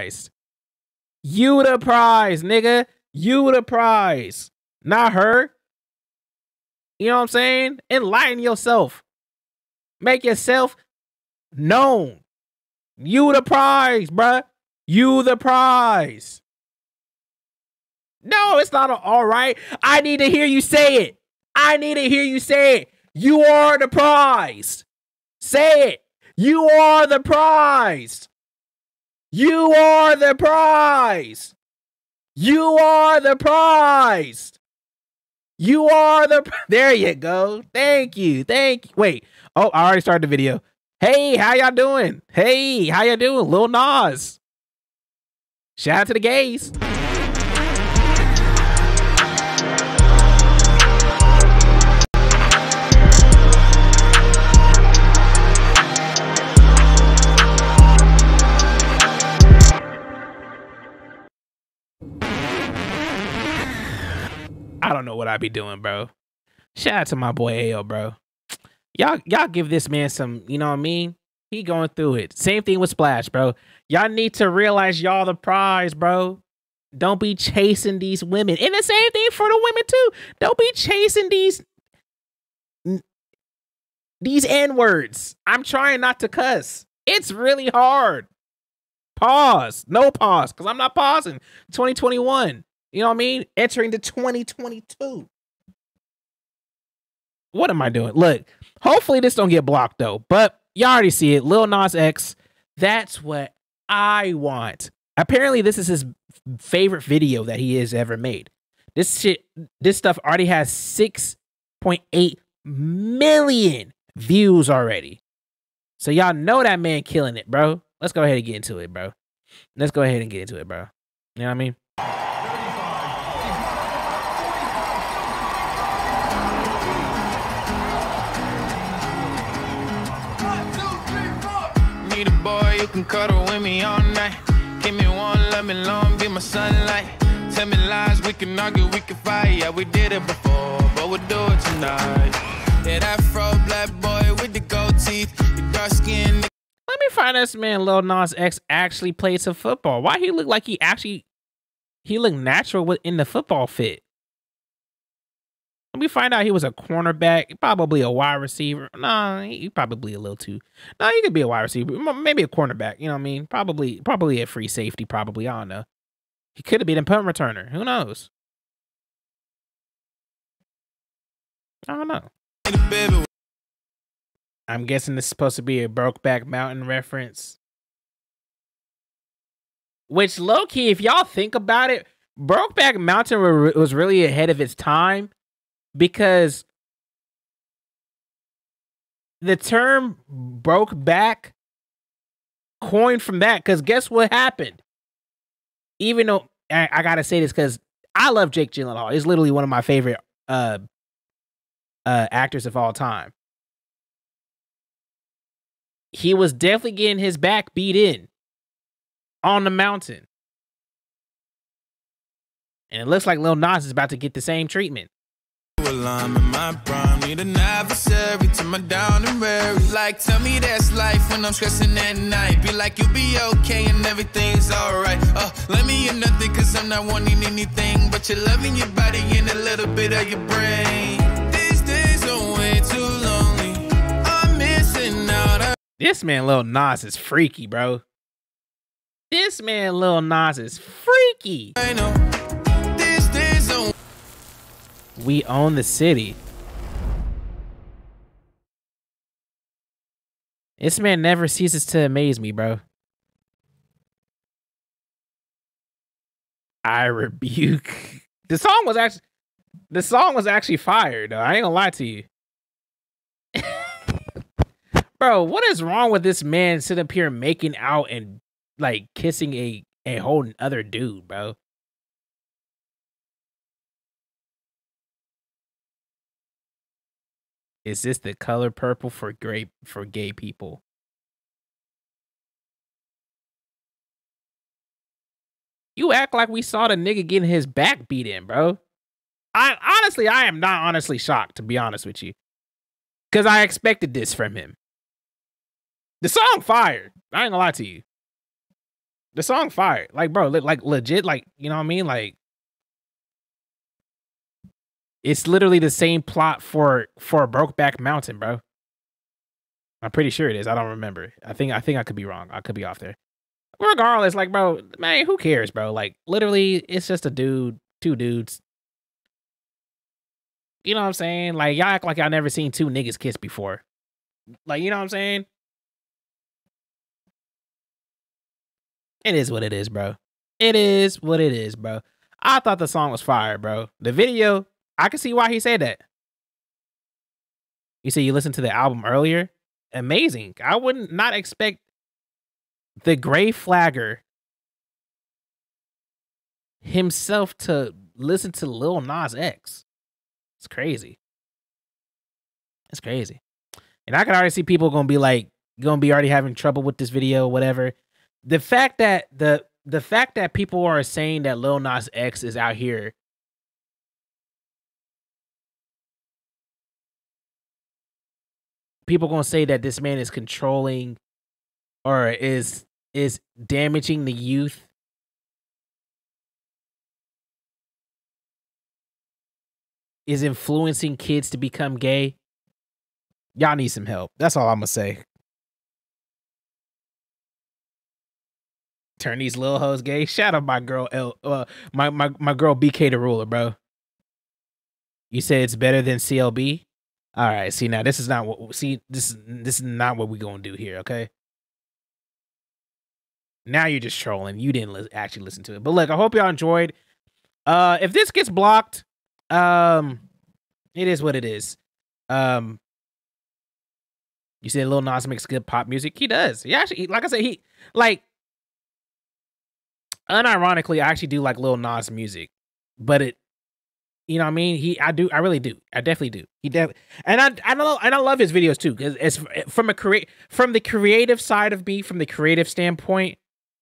You the prize, nigga. You the prize. Not her. You know what I'm saying? Enlighten yourself. Make yourself known. You the prize, bruh. You the prize. No, it's not all right. I need to hear you say it. I need to hear you say it. You are the prize. Say it. You are the prize. You are the prize. You are the prize. You are the... There you go. Thank you. Thank you. Wait. Oh, I already started the video. Hey, how y'all doing? Hey, how y'all doing? Lil Nas. Shout out to the gays. I don't know what I be doing, bro. Shout out to my boy Ayo, bro. Y'all give this man some, you know what I mean? He going through it. Same thing with Splash, bro. Y'all need to realize y'all the prize, bro. Don't be chasing these women. And the same thing for the women too. Don't be chasing these N-words. I'm trying not to cuss. It's really hard. Pause. No pause, because I'm not pausing. 2021. You know what I mean? Entering to 2022. What am I doing? Look, hopefully this don't get blocked though. But y'all already see it. Lil Nas X. That's what I want. Apparently this is his favorite video that he has ever made. This stuff already has 6.8 million views already. So y'all know that man killing it, bro. Let's go ahead and get into it, bro. Let's go ahead and get into it, bro. You know what I mean? Need a boy you can cuddle with me all night. Give me one, let me long, be my sunlight. Tell me lies, we can argue, we can fight. Yeah, we did it before, but we'll do it tonight. Yeah, that fro black boy with the gold teeth, the dark skin. Let me find this man Lil Nas X actually played some football. Why he look like he looked natural in the football fit? Let me find out he was a cornerback, probably a wide receiver. Nah, he probably a little too. Nah, he could be a wide receiver, maybe a cornerback. You know what I mean? Probably a free safety. Probably, I don't know. He could have been a punt returner. Who knows? I don't know. I'm guessing this is supposed to be a Brokeback Mountain reference. Which, low-key, if y'all think about it, Brokeback Mountain was really ahead of its time. Because the term broke back coined from that. Because guess what happened? Even though I gotta say this because I love Jake Gyllenhaal. He's literally one of my favorite actors of all time. He was definitely getting his back beat in on the mountain. And it looks like Lil Nas is about to get the same treatment. Well, I'm in my prime, need an adversary to my down and weary. Like, tell me that's life when I'm stressing at night. Be like, you'll be okay and everything's alright. Let me in nothing cause I'm not wanting anything but you're loving your body and a little bit of your brain. These days are way too lonely. I'm missing out. This man Lil Nas is freaky, bro. This man Lil Nas is freaky. I know. These days are... We own the city. This man never ceases to amaze me, bro. I rebuke. The song was actually fire, though. I ain't gonna lie to you. Bro, what is wrong with this man sitting up here making out and like kissing a whole other dude, bro? Is this the color purple for gay people? You act like we saw the nigga getting his back beat in, bro. I am not honestly shocked, to be honest with you. Because I expected this from him. The song fire. I ain't gonna lie to you. The song fire. Like, bro, like legit, like, you know what I mean? Like, it's literally the same plot for Brokeback Mountain, bro. I'm pretty sure it is. I don't remember. I think I could be wrong. I could be off there. Regardless, like, bro, man, who cares, bro? Like, literally, it's just a dude, two dudes. You know what I'm saying? Like, y'all act like y'all never seen two niggas kiss before. Like, you know what I'm saying? It is what it is, bro. It is what it is, bro. I thought the song was fire, bro. The video, I can see why he said that. You said you listened to the album earlier? Amazing. I wouldn't not expect the Gray Flagger himself to listen to Lil Nas X. It's crazy. It's crazy. And I can already see people gonna be like, gonna be already having trouble with this video, whatever. The fact that the fact that people are saying that Lil Nas X is out here people gonna say that this man is controlling or is damaging the youth. Is influencing kids to become gay. Y'all need some help. That's all I'm gonna say. Turn these little hoes gay. Shout out my girl my girl BK the Ruler, bro. You say it's better than CLB? All right, see now this is not what this is not what we're gonna do here, okay? Now you're just trolling. You didn't actually listen to it. But look, I hope y'all enjoyed. If this gets blocked, it is what it is. You said Lil Nas makes good pop music. He does. He actually, like I said, he like unironically, I actually do like Lil Nas music, but it, you know what I mean? I really do. I definitely do. And I love his videos too, because it's from the creative side of me, from the creative standpoint.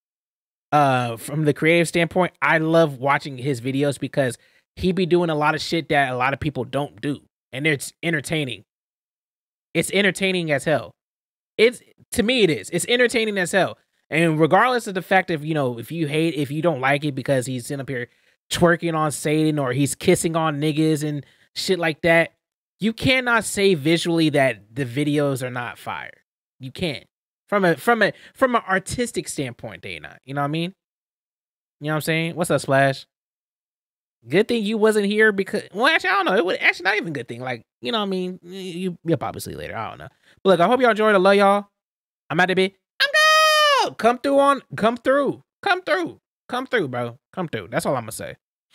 I love watching his videos because he be doing a lot of shit that a lot of people don't do, and it's entertaining. It's entertaining as hell. To me, it is. It's entertaining as hell. And regardless of the fact if you don't like it because he's sitting up here twerking on Satan or he's kissing on niggas and shit like that, you cannot say visually that the videos are not fire. You can't. From an artistic standpoint, they not. You know what I mean? You know what I'm saying? What's up, Splash? Good thing you wasn't here because, well, actually, I don't know. It would actually not even a good thing. Like, you know what I mean? You'll probably see later. I don't know. But look, I hope y'all enjoyed. I love y'all. I'm out to be. I'm go. Come through, bro. Come through. That's all I'm gonna say.